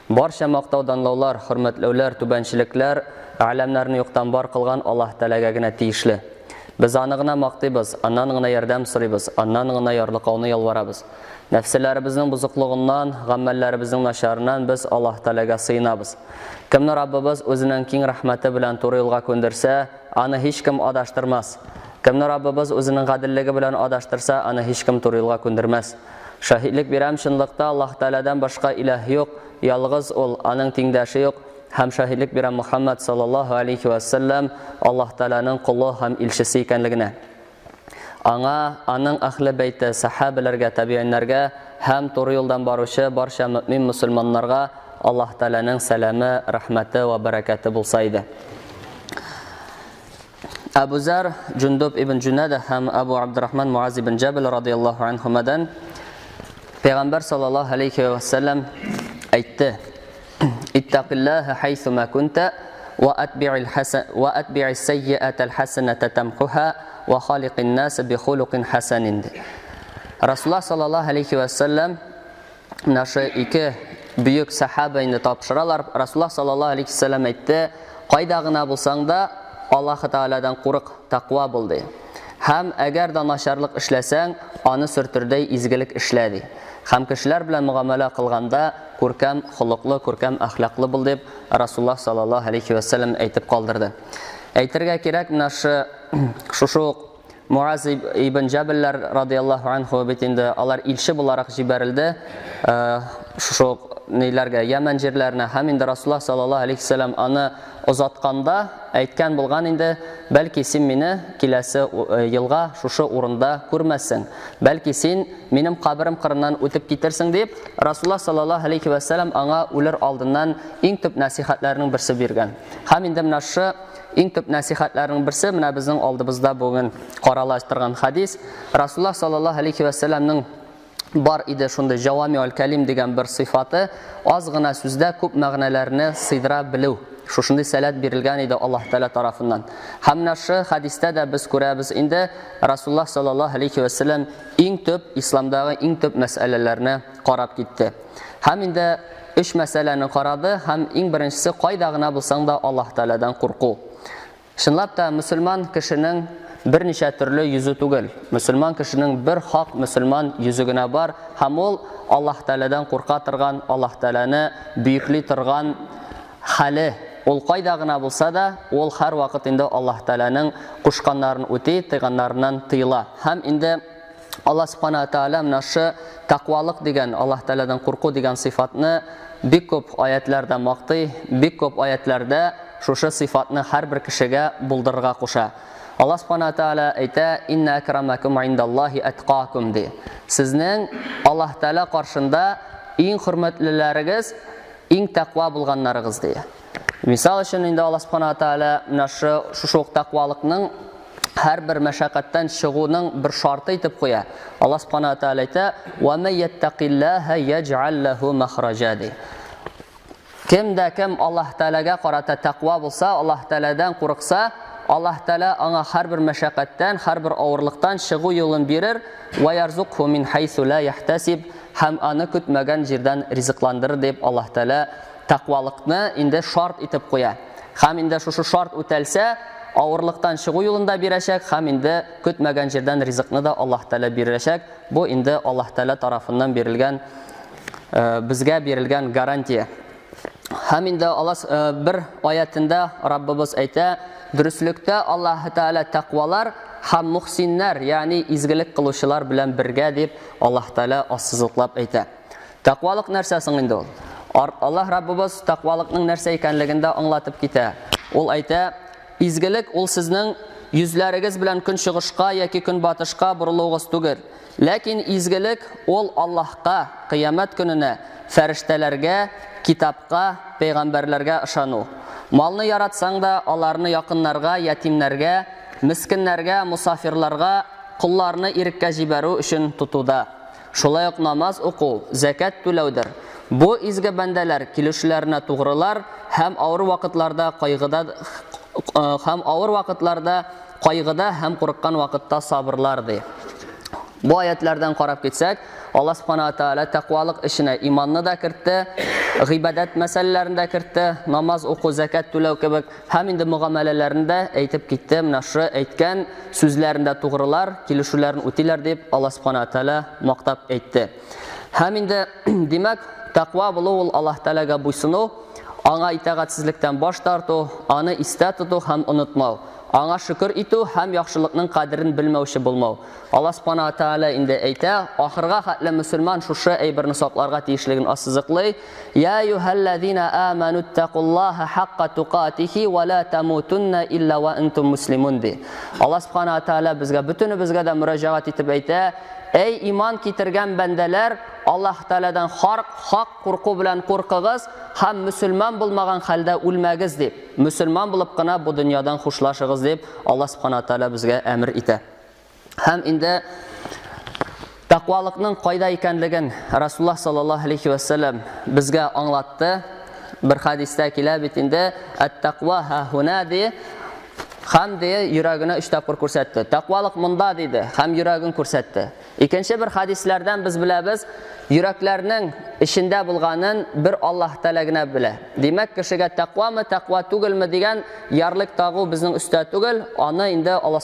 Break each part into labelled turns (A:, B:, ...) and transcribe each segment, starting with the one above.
A: Барча мактау данлаулар, хөрмәтләүләр, түбәнчелекләр, галәмнәрне юктан бар кылган Аллаһ Тәгаләгә генә тиешле. Без аны гына мактыйбыз, аннан гына ярдәм сорыйбыз, аннан гына ярлыкауны ялварабыз. Нәфселәребезнең бузыклыгыннан, гамәлләребезнең начарыннан без Аллаһ Тәгаләгә сыйынабыз. Кемне Раббыбыз үзенең киң рәхмәте белән туры юлга күндерсә, аны һичкем адаштырмас. Кемне Раббыбыз үзенең гаделлеге белән адаштырса, аны һичкем туры юлга күндермәс. Шаһидлек бирәм, чынлыкта Аллаһ Тәгаләдән башка илаһ юк, ялгыз ул, аның тиңдәше юк. Һәм шаһидлек бирәм Мухаммад саллаллаһу алейхи ва саллям Аллаһ Тәгаләнең кулы һәм илчесе икәнлегенә. Аңа, аның әһле бәйте, сахабаларга, табииннәргә һәм туры юлдан баручы барча мөмин мусульманнарга Аллаһ Тәгаләнең сәламе, рәхмәте ва бәрәкәте булса иде. Абу Зар, Джундуб ибн Джунада һәм Абу Абдуррахман Муаз ибн Джабал радиллаһу анһумадан Пәйгамбәр саллаллаһу алейхи ва саллям әйтте: "Иттақиллаһа хайсума кунта ва атби'ис саййи'атал хасаната тамхуха ва халиқин нас би хулуқин хасанин." Расулуллаһ саллаллаһу алейхи ва саллям нашы ике бүйек сахабаны тапшыралар. Расулуллаһ саллаллаһу алейхи ва саллям әйтте: "Кайда гына булсаң да Аллаһ Тәгаләдән курык, тақва бул" ди. Һәм әгәр дә начарлык эшләсәң, аны сөртүрдәй изгелек эшлә ди. Һәм кешеләр белән муамәлә кылганда күркәм хулыклы, күркәм әхлаклы бул дип Расулуллаһ саллаллаһу алейхи ва саллям әйтеп калдырды. Әйтергә кирәк, шушы Муаз ибн Джабаллар радиллаһу анһу бит инде алар илче буларак җибәрелде. Шушы ниләргә, Яман җирләренә, һәм инде Расулуллаһ саллаллаһу алейхи ва саллям аны озатканда әйткән булган инде: "Бәлки син мине киләсе елга шушы урында күрмәссең. Бәлки син минем кабрым кырыннан үтеп китерсең" дип Расулуллаһ саллаллаһу алейхи ва саллям аңа үлер алдыннан иң төп насихатларның берсе биргән. Һәм инде менә шу иң төп насихатларның берсе менә безнең алдыбызда бүген каралаштырган хадис. Расулуллаһ саллаллаһу алейхи ва саллямның бар иде шундый җавамиул калим дигән бер сыйфаты, аз гына сүздә күп мәгънәләрне сыйдыра белү. Шушындай сәләт бирелгән иде Аллаһ Тәгалә тарафыннан. Һәм менә шу хадистә дә без күрәбез инде Расулуллаһ саллаллаһу алейхи ва саллям иң төп исламдагы иң төп мәсьәләләрне карап китте. Һәм инде 3 мәсьәләне карады һәм иң беренчесе кайда гына булсаң да Аллаһ Тәгаләдән курку. Чынлап та мусульман кешенең берничә төрле йөзе түгел. Мусульман кешенең бер хак мусульман йөзе генә бар һәм ул Аллаһ Тәгаләдән курка торган, Аллаһ Тәгаләне бөекли торган хәле. Ул кайда гына булса да, ул һәр вакыт инде Аллаһ Тәгаләнең кушканнарын үти, тыйганнарыннан тыйла. Һәм инде Аллаһ Субханаһу Тәгалә менә шу тақвалык дигән, Аллаһ Тәгаләдән курку дигән сыйфатны бик күп аятларда мактый, бик күп аятларда шушы сыйфатны һәрбер кешегә булдырырга куша. Аллаһ Субханаһу Тәгалә әйтә: "Инна акрамакум индаллаһи атқакум" ди. Сезнең Аллаһ Тәгалә каршында иң хөрмәтлеләрегез, иң тақва булганнарыгыз ди. Мисал өчен инде Аллаһ Субханаһу Тәгалә менә шушы тақвалыкның һәрбер мәшәкатьтән чыгуның бер шарты итеп куя. Аллаһ Субханаһу Тәгалә әйтә: "Ва ман яттақиллаһа ядж'ал лаху махраҗа" ди. Кемдә кем Аллаһ Тәгаләгә карата тақва булса, Аллаһ Тәгаләдән курыкса, Аллаһ Тәгалә аңа һәрбер мәшәкатьтән, һәрбер авырлыктан чыгу юлын бирер. "Ва ярзукху мин хайсу ла яхтасиб" һәм аны көтмәгән җирдән ризыкландырыр дип Аллаһ Тәгалә тақвалыкны инде шарт итеп куя. Һәм инде шушы шарт үтәлсә, авырлыктан чыгу юлында бирәчәк, һәм инде көтмәгән җирдән ризыкны да Аллаһ Тәгалә бирәчәк. Бу инде Аллаһ Тәгалә тарафыннан бирелгән, безгә бирелгән гарантия. Һәм инде Аллаһ бер аятында Раббыбыз әйтә: "Дөреслектә Аллаһ Тәгалә тақвалар һәм мухсиннәр, ягъни изгелек кылучылар белән бергә" дип Аллаһ Тәгалә ассызыклап әйтә. Тақвалык нәрсә соң инде ул? Аллаһ Раббыбыз тақвалыкның нәрсә икәнлегендә аңлатып китә. Ул әйтә: "Изгелек ул сезнең йөзләрегез белән көнчыгышка яки көнбатышка борылуыгыз түгел. Ләкин изгелек ул Аллаһка, кыямәт көненә, фәрештәләргә, китапка, пәйгамбәрләргә ышану. Малны яратсаң да, аларны якыннарга, ятимнәргә, мискиннәргә, мусафирларга, кулларны иреккә җибәрү өчен тотуда. Шулай ук намаз уку, закат түләүдер. Бу изге бәндәләр килүчеләренә тугрылар һәм авыр вакытларда кайгыда һәм курыккан вакытта сабырлар" ди. Бу аятлардан карап китсәк, Алла Субхана Тааля тақвалық ішіне иманны да кіртті, ғибадат мәсәлелерін де кіртті, намаз, оқу, закат төлеу кебек һәм инде муамалаларында әйтеп китте. Мынашы әйткән сүзләрендә тугрылар, килешүләрен үтиләр дип Алла Субхана Тааля мактап әйтте. Һәм инде димәк, тақва булу ул Аллаһ Тааляга буйсыну, аңа итәгатьсезлектән баш тарту, аны истә тоту һәм онытмау, аңа шөкер итү һәм яхшылыкның кадерен белмәүче булмау. Алла Субхана Тааля инде әйтә, ахырга хәтле мөселман шушы әйберне сакларга тиешлеген ассызыклый. Я аyyuhallazina amanu taqullahu haqqa tuqatihi wa la tamutunna illa wa antum muslimun. Алла Субхана Тааля безгә бөтенебезгә дә мөрәҗәгать итеп әйтә: Эй иман китергән бәндәләр, Аллаһ Таалядан хак курку белән куркыгыз һәм мөселман булмаган хәлдә үлмәгез дип, мөселман булып кына бу дөньядан хушлашыгыз дип Алла Субхана Тааля безгә әмер итә. Һәм инде тақвалыкның кайда икәнлеген Расулуллаһ саллаллаһу алейхи ва саллям безгә аңлатты. Бер хадистә килә бит инде: "Ат-тақва ха-хуна" ди. Һәм дә йөрәгенә өч тапкыр күрсәтте. Тақвалык монда диде, һәм йөрәген күрсәтте. Икенче бер хадисләрдән без беләбез, йөрәкләрнең эчендә булганын бер Аллаһ Тааля гына белә. Димәк, кешегә тақвамы, тақва түгелме дигән ярлык тагу безнең үстә түгел, аны инде Аллаһ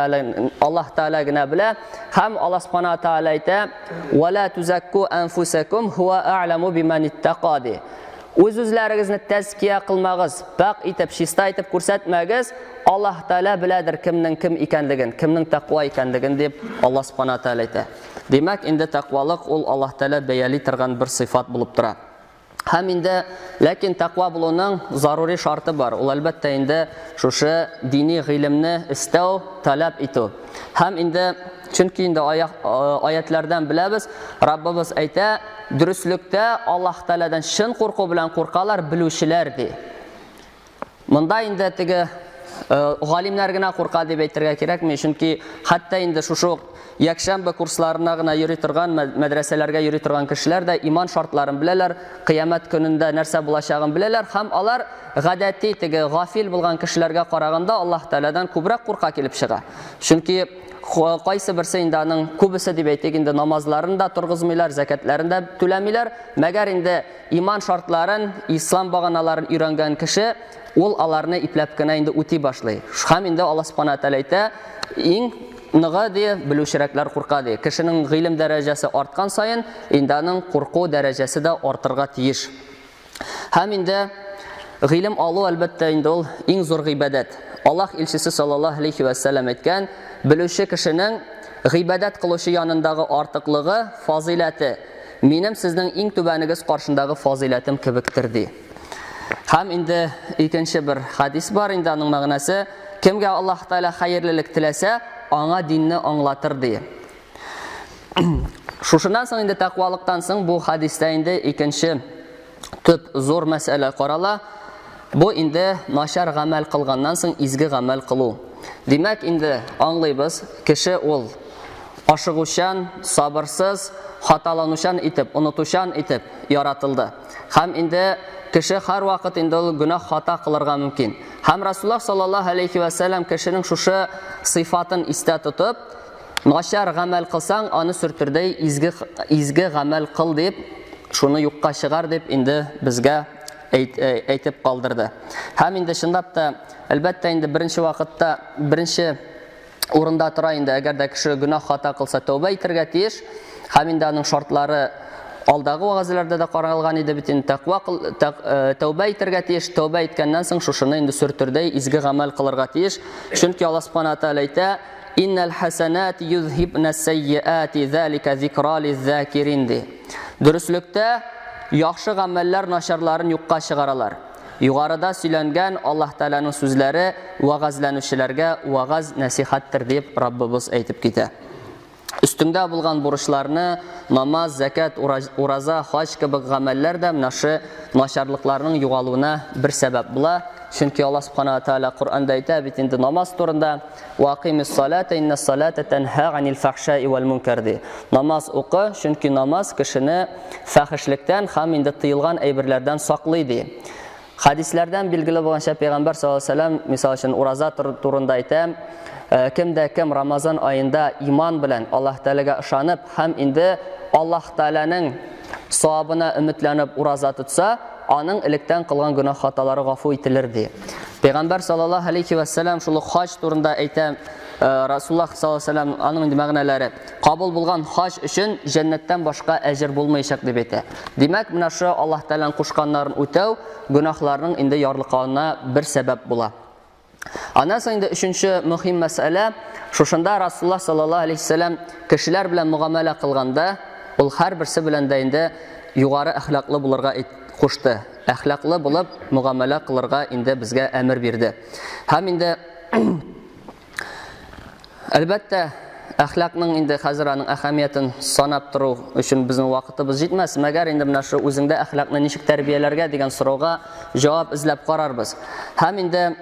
A: Тааля гына белә. Һәм Аллаһ Субхана Тааля әйтә: "Ва ла тузакку анфусакум хуа а'ламу биман иттаqa." Үз-үзләрегезне тәзкия кылмагыз, пак итеп, чиста итеп күрсәтмәгез. Аллаһ Тааля беләдер кемнең кем икәнлеген, кемнең тақва икәнлеген дип Аллаһ Субхана Тааля әйтә. Димәк, инде тақвалык ул Аллаһ Тааля бәяли торган бер сыйфат булып тора. Һәм инде, ләкин тақва булуның зарури шарты бар. Ул әлбәттә инде шушы дини гыйлемне истәү, таләп итү. Һәм инде чөнки инде аятлардан беләбез, Раббыбыз әйтә, дөреслектә Аллаһ Таалядан шын курку белән куркалар белүчеләр ди. Монда инде теге галимнәр генә курка дип әйтергә кирәкми, чөнки хәтта инде шушы якшәмбе курсларына гына йөри торган, мәдрәсәләргә йөри торган кешеләр дә иман шартларын беләләр, кыямәт көнендә нәрсә булачагын беләләр, һәм алар гадәти теге гафил булган кешеләргә караганда Аллаһ Таалядан күбрәк курка килеп чыга. Чөнки кайсы берсе инде аның күбесе дип әйтик, инде намазларын да торгызмыйлар, закатларын да түләмиләр, мәгәр инде иман шартларын, ислам баганаларын өйрәнгән кеше ул аларны ипләп кенә инде үти башлый. Һәм инде Аллаһ Субхана Тааля әйтә, иң ныгы ди белүчерәкләр курка ди. Кешенең гыйлем дәрәҗәсе арткан саен, инде аның курку дәрәҗәсе дә артырга тиеш. Һәм инде гыйлем алу әлбәттә инде ул иң зур гыйбадат. Аллаһ илчесе саллаллаһу алейхи ва саллям әйткән, белүче кешенең гыйбадат кылучы янындагы артыклыгы, фазилаты минем сезнең иң түбәнегез каршындагы фазилатым кебектер ди. Һәм инде икенче бер хадис бар, инде аның мәгънәсе: кемгә Аллаһ Тааля хәерлелек теләсә, аңа динне аңлатыр ди. Шушыннан соң инде тақвалыктан соң бу хадистә инде икенче төп зур мәсьәлә карала. Бу инде начар гамәл кылганнан соң изге гамәл кылу. Димәк, инде аңлыйбыз, кеше ул ашыгучан, сабырсыз, хаталанучан итеп, онытучан итеп яратылды. Һәм инде кеше һәр вакыт инде ул гүнах хата кылырга мөмкин. Һәм Расулуллаһ саллаллаһу алейхи ва саллям кешенең шушы сыйфатын истә тотып, начар гамәл кылсаң, аны сүртүрдәй изге гамәл кыл дип, шуны юкка чыгар дип инде безгә әйтеп калдырды. Һәм инде чынлап та, әлбәттә инде беренче вакытта, беренче урында тора инде, әгәр дә кеше гүнах хата кылса, тәүбә итәргә тиеш. Һәм инде аның шартлары алдагы вагызларда да каралган иде бит, тәүбә итәргә тиеш. Тәүбә иткәннән соң шушыны инде сүртүрдәй изге гамәл кылырга тиеш. Чөнки Аллаһ Субхана Тааля әйтә: "Иннал хасанати юзхибна сайяати залика зикра лиззакирин." Дөреслектә яхшы гамәлләр начарларын юкка чыгаралар. Югарыда сөйләнгән Аллаһ Тааляның сүзләре вагазланучыларга вагаз насихаттыр дип Раббыбыз әйтеп китә. Üstündə bulğan бурычларны, намаз, закат, ураза, хаҗ кебек гамәлләр дә нашы начарлыкларның югалуына бер сәбәп була. Чөнки Аллаһ Субхана Тааля Кур'анда әйтә бит инде намаз турында: "Вaqimис салата иннас салата танха анил фахшаи вал мункар." Намаз укы, чөнки намаз кешене фахишлектән һәм инде тыелган әйберләрдән саклый ди. Хадисләрдән билгеле булганча Пәйгамбәр саллаллаһу алейһи ва сәллям мисал өчен ураза турында әйтә, кемдә кем Рамазан аенда иман белән Аллаһ Тәгаләгә ышанып һәм инде Аллаһ Тәгаләнең савабына өметләнеп ураза тотса, аның электән кылган гөнаһ хаталары гафу ителер ди. Пәйгамбәр саллаллаһу алейһи ва сәллям шул хаҗ турында әйтә, Расулуллаһ саллаллаһу алейһи ва сәллям аның инде мәгънәләре кабул булган хаҗ өчен җәннәттән башка әҗр булмаячак дип әйтә. Димәк, менә шу Аллаһ Тәгаләнең кушканнарын үтәү гөнаһларның инде ярлыкауына бер сәбәп була. Аннан соң инде өченче мөһим мәсьәлә, шушында Расулуллаһ саллаллаһу алейһи ва сәллям кешеләр белән мугамәлә кылганда, ул һәрберсе белән дә инде югары әхлаклы булырга кушты. Әхлаклы булып мугамәлә кылырга инде безгә әмер бирде. Һәм инде әлбәттә әхлакның инде хәзер аның әһәмиятен санап тору өчен безнең вакытыбыз җитмәс, мәгәр инде менә шу үзеңдә әхлакны ничек тәрбияләргә дигән сорауга җавап эзләп карарбыз. Һәм инде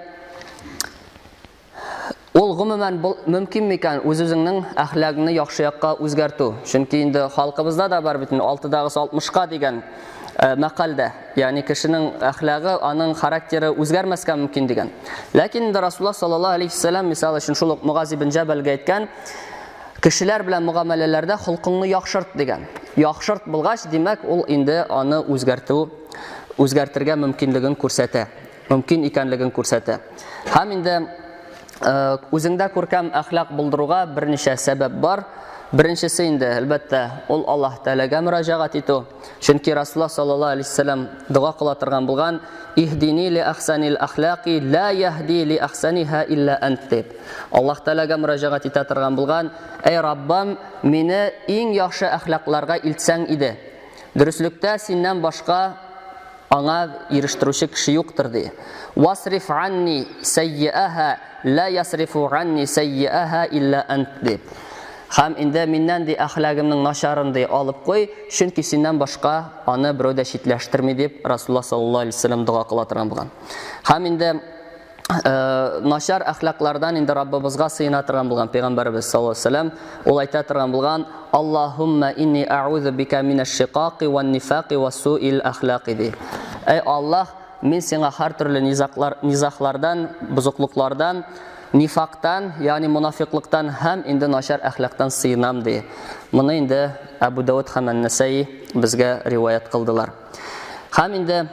A: ул гомумән мөмкин микән үз-үзеңнең әхлагыңны яхшы якка үзгәртү? Чөнки инде халкыбызда да бар бит 6-дагы 60-ка дигән мәкалдә, ягъни кешенең әхлагы, аның характеры үзгәрмәскә мөмкин дигән. Ләкин инде Расулуллаһ саллаллаһу алейһи ва сәллям мисал өчен шул Муғаз ибн Җабалгә әйткән, кешеләр белән мугамәләләрдә холкыңны яхшырт дигән. Яхшырт булгач, димәк, ул инде аны үзгәртергә мөмкинлеген күрсәтә. Мөмкин икәнлеген күрсәтә. Һәм инде үзеңдә күркәм әхлак булдыруга берничә сәбәп бар. Беренчесе инде әлбәттә ул Аллаһ Тәгаләгә мөрәҗәгать итү. Чөнки Расулуллаһ саллаллаһу алейһи ва сәллям дуа кыла торган булган: "Ихдини ли ахсанил ахлaqi ла яхди ли ахсаниха илля ант." Аллаһ Тәгаләгә мөрәҗәгать итә торган булган: "Эй Раббам, мине иң яхшы әхлакларга илтсәң иде. Дөреслектә синнән башка аңа ирештерүче кеше юктыр" ди. "Васриф анни саййаха ла ясрифу анни саййаха илля ант." Һәм инде миннән ди әхлагымның начарын ди алып куй, чөнки синнән башка аны берәү дә читләштерми дип Расулуллаһ саллаллаһу алейһи ва сәллям дуа кыла торган булган. Һәм инде начар әхлаклардан инде Раббыбызга сыйына торган булган Пәйгамбәрбез саллаллаһу алейһи ва сәллям ул әйтә торган булган: "Аллаһумма инни аъузу бика минаш-шиқақи ван-нифақи ва-су'ил әхлақи" ди. Эй Аллаһ, мин сиңа һәр төрле низахлардан, бузыклыклардан, нифактан, ягъни мунафиклыктан һәм инде начар әхлактан сыйынам ди. Моны инде Абу Дауд һәм Ан-Насаи безгә риваят кылдылар. Һәм инде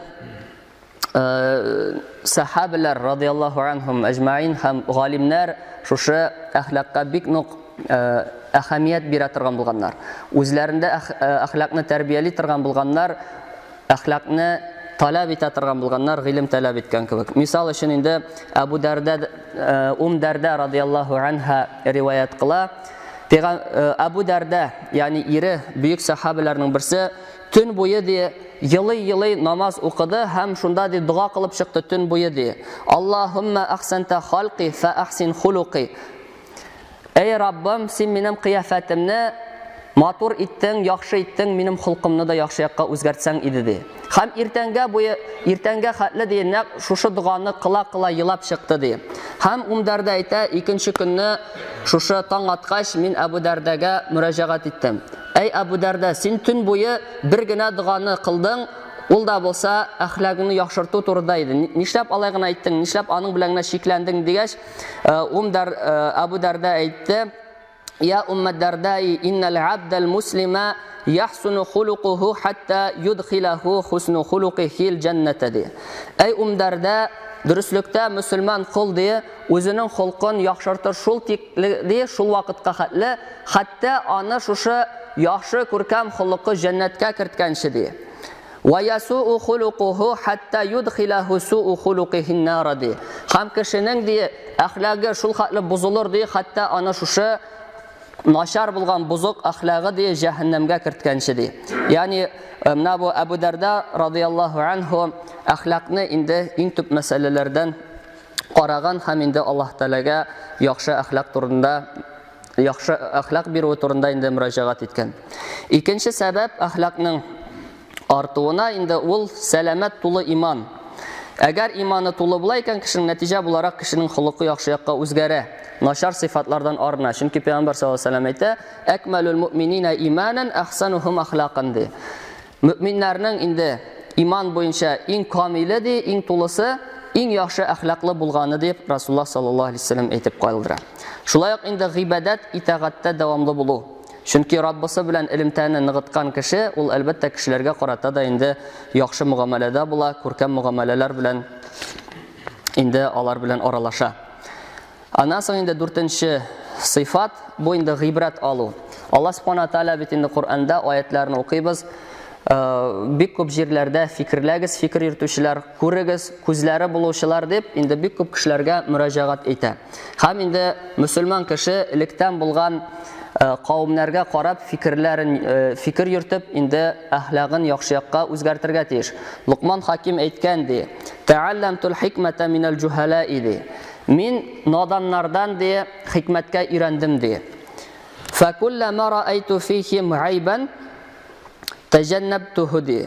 A: сахабалар радиллаһу анһум аҗмаин һәм галимнәр шушы әхлакка бик нык әһәмият бирә торган булганнар. Үзләрендә әхлакны тәрбияли торган булганнар, әхлакны таләп итә торган булганнар, гыйлем таләп иткән кебек. Мисал өчен инде Абу Дарда радиллаһу анха риваят кыла. Абу Дарда, ягъни ире бөек сахабаларның берсе, төн буе ди елый намаз укыды һәм шунда ди дуа кылып чыкты төн буе ди: "Аллаһумма ахсанта халqi fa ahsin khuluqi." Эй Раббым, син минем кыяфәтемне матур иттең, яхшы иттең, минем холкымны да яхшы якка үзгәртсәң иде ди. Һәм иртәнгә хәтле ди нәк шушы дуганы кыла елап чыкты ди. Һәм Дарда әйтә, икенче көнне шушы таң аткач мин Абу Дардага мөрәҗәгать иттем. Эй Абу Дарда, син төн буе бер генә дуганы кылдың, ул да булса әхлагыңны яхшырту турында иде. Нишләп алай гына әйттең? Нишләп аның белән генә шикләндең дигәч, Абу Дарда әйтте: "Я умма Дардаи, иннал абдал муслима яхсуну хулуқуху хатта юдхилаху хусну хулуқихил джанната" ди. Эй Дарда, дөреслектә мөселман кул ди, үзенең холкын яхшыртыр шул тикле, шул вакытка хәтле, хәтта аны шушы яхшы күркәм холкы җәннәткә керткәнче ди. "Ва ясуу хулуқуху хатта юдхилаху суу хулуқихин нар" ди. Һәм кешенең ди әхлагы шул хәтле бузылыр ди, хәтта аны шушы начар булган бузык әхлагы ди җәһәннәмгә керткәнче ди. Ягъни менә бу Абу Дарда радиллаһу анһу әхлакны инде иң төп мәсьәләләрдән караган һәм инде Аллаһ Тәгаләгә яхшы әхлак турында, яхшы әхлак бирү турында инде мөрәҗәгать иткән. Икенче сәбәп әхлакның артуына инде ул сәламәт тулы иман. Әгәр иманы тулы була икән, кешенең нәтиҗә буларак кешенең холкы яхшы якка үзгәрә, начар сыйфатлардан арына. Чөнки Пәйгамбәр саллаллаһу алейһи ва сәллям әйтә: "Акмалул муъминина иманан ахсанухум ахлaqan" ди. Мөэминнәрнең инде иман буенча иң камиле ди, иң тулысы, иң яхшы әхлаклы булганы дип Расулуллах саллаллаһу алейхи вассалам әйтеп калдыра. Шулай ук инде гыйбадат итагатьтә дәвамлы булу. Чөнки Раббысы белән илемтәне ныгыткан кеше, ул әлбәттә кешеләргә карата да инде яхшы мугамәләдә була, күркәм мугамәләләр белән инде алар белән аралаша. Аннан соң инде 4нче сыйфат бу инде гыйбрат алу. Аллаһ Субханаһу ва Тааля бит инде Куръанда аятларны укыйбыз. Бик күп җирләрдә фикерләгез, фикер йөртүчеләр, күрегез, күзләре булучылар дип инде бик күп кешеләргә мөрәҗәгать итә. Һәм инде мөселман кеше электән булган кавымнарга карап фикер йөртеп, инде әхлагын яхшы якка үзгәртергә тиеш. Луқман Хаким әйткән ди: "Тәалламтул хикмата минал җухалаи" ди. Мин наданнардан ди хикмәткә өйрәндем ди. "Факуллама раайту фихим айбан тәҗәннабтуху" ди.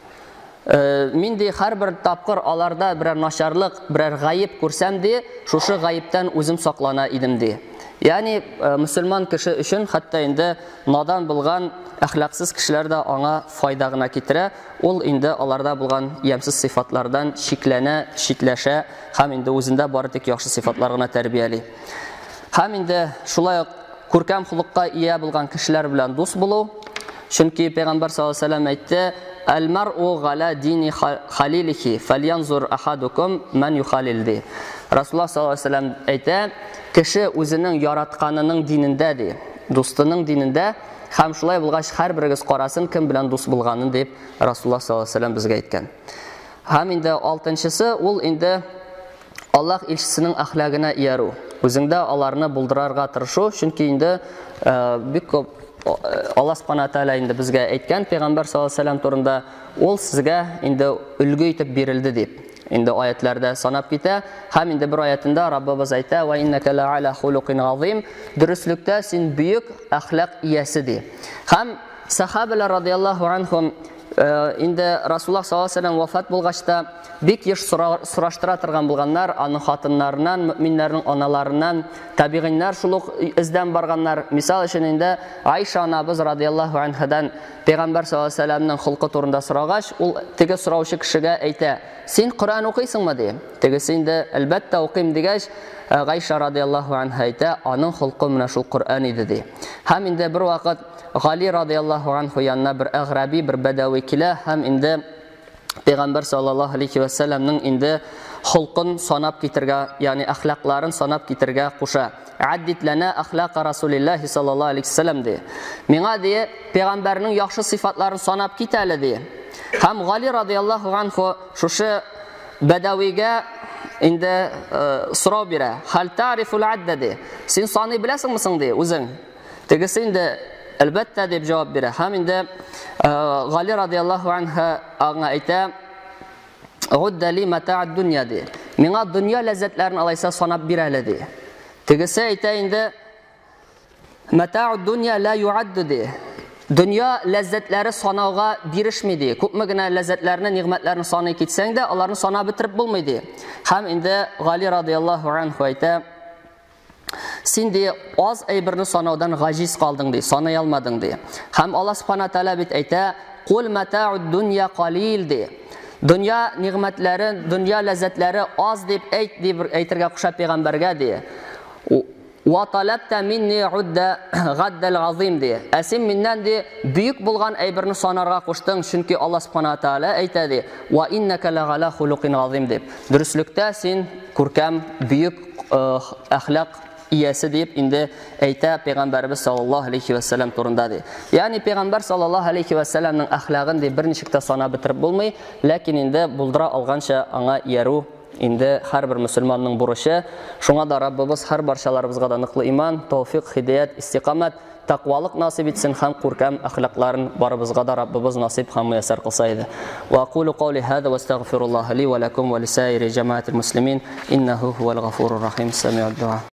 A: Мин ди һәрбер тапкыр аларда берәр начарлык, берәр гаип күрсәм ди, шушы гаиптан үзем саклана идем ди. Ягъни мөселман кеше өчен хәтта инде надан булган әхлаксыз кешеләр дә аңа файда гына китерә. Ул инде аларда булган ямсыз сыйфатлардан шикләнә, шикләшә һәм инде үзендә бары тик яхшы сыйфатлар гына тәрбияли. Һәм инде шулай ук күркәм хулыкка ия булган кешеләр белән дус булу. Чөнки Пәйгамбәр саллаллаһу алейһи ва саллям әйтте: "Әл-мар'у гала дини халилихи, фальянзур ахадукум ман юхалил" ди. Расулуллаһ саллаллаһу алейһи ва саллям әйтә: "Кеше үзенең яратканының динендә ди, дустының динендә, һәм шулай булгач һәрберегез карасын кем белән дус булганын" дип Расулуллаһ саллаллаһу алейһи ва саллям безгә әйткән. Һәм инде 6нчысы ул инде Аллаһ илчесенең әхлагына ияру. Үзеңдә аларны булдырарга тырышу, чөнки инде бик күп Аллаһ Субханаһу ва Тааля инде безгә әйткән Пәйгамбәр саллаллаһу алейһи ва саллям турында, ул сезгә инде үлгү итеп бирелде дип. Инде аятларда санап китә. Һәм инде бер аятында Раббыбыз әйтә: "Ва иннака ла ала хулуқин азим", дөреслектә син бөек әхлак иясе ди. Һәм сахабалар радиллаһу анһум инде Расулуллаһ саллаллаһу алейһи ва саллям вафат булгач та бик еш сораштыра торган булганнар, аның хатыннарыннан, мөэминнәрнең аналарыннан, табигиннар шул ук издән барганнар. Мисал өчен инде Айша анабыз радиллаһу анһадан Пәйгамбәр саллаллаһу алейһи ва саллямның холкы турында сорагач, ул теге сораучы кешегә әйтә: "Син Коръән укыйсыңмы?" ди. Тегесе инде әлбәттә укыйм дигәч, Айша радиллаһу анһа әйтә: "Аның холкы менә шул Коръән иде" ди. Һәм инде бер вакыт Гали радиллаһу анһу янына бер әгъраби, бер бәдәви килә һәм инде Пәйгамбәр саллаллаһу алейһи ва саллямның инде холкын санап китергә, ягъни әхлакларын санап китергә куша. "Аддит лана әхлака Расулиллаһи саллаллаһу алейһи ва саллям" ди. Миңа ди Пәйгамбәрнең яхшы сыйфатларын санап кит әле ди. Һәм Гали радиллаһу анһу шушы бәдәвигә инде сорау бирә: "Хал тарифул адда" ди. Син саный беләсеңме соң ди үзең? Тегесе инде әлбәттә дип җавап бирә. Һәм инде Гали радиллаһу анһа аңа әйтә: "Удда ли мата'ад дөнья" ди. Миңа дөнья ләззәтләрен алайса санап бир әле ди. Тегесе әйтә инде: "Мата'уд дөнья ла ю'адду" ди. Дөнья ләззәтләре санауга бирешми ди. Күпме генә ләззәтләрне, нигъмәтләрне саный китсәң дә, аларны санап бетереп булмый ди. Һәм инде Гали радиллаһу анһу әйтә: "Син ди аз әйберне санаудан гаҗиз калдың ди, саный алмадың ди." Һәм Аллаһ Субханаһу ва Тааля бит әйтә: "Кул мата'уд дөнья калил" ди. Дөнья нигъмәтләре, дөнья ләззәтләре аз дип әйтергә куша Пәйгамбәргә ди. "Ва талабта минни удда гаддал азим" ди. Син миннән ди бөек булган әйберне санарга куштың, чөнки Аллаһ Субханаһу ва Тааля әйтә ди: "Ва иннака ла гала хулуқин азим" дип. Дөреслектә син күркәм, бөек әхлак иясе дип инде әйтә Пәйгамбәрбез саллаллаһу алейһи ва саллям турында ди. Ягъни Пәйгамбәр саллаллаһу алейһи ва саллямның әхлагын ди берничек тә санап бетереп булмый, ләкин инде булдыра алганча аңа ияру инде һәрбер мөселманның бурычы. Шуңа да Раббыбыз һәр барчаларыбызга да ныклы иман, тауфик, хидаят, истиқамат, тақвалык насип итсен һәм күркәм әхлакларын барыбызга да Раббыбыз насип һәм муяссар кылса иде. Ва aqulu qawli hadha wa astaghfirullah li wa lakum wa li sa'iri jama'atil muslimin innahu huwal ghafurur rahim. Sami'ud du'a.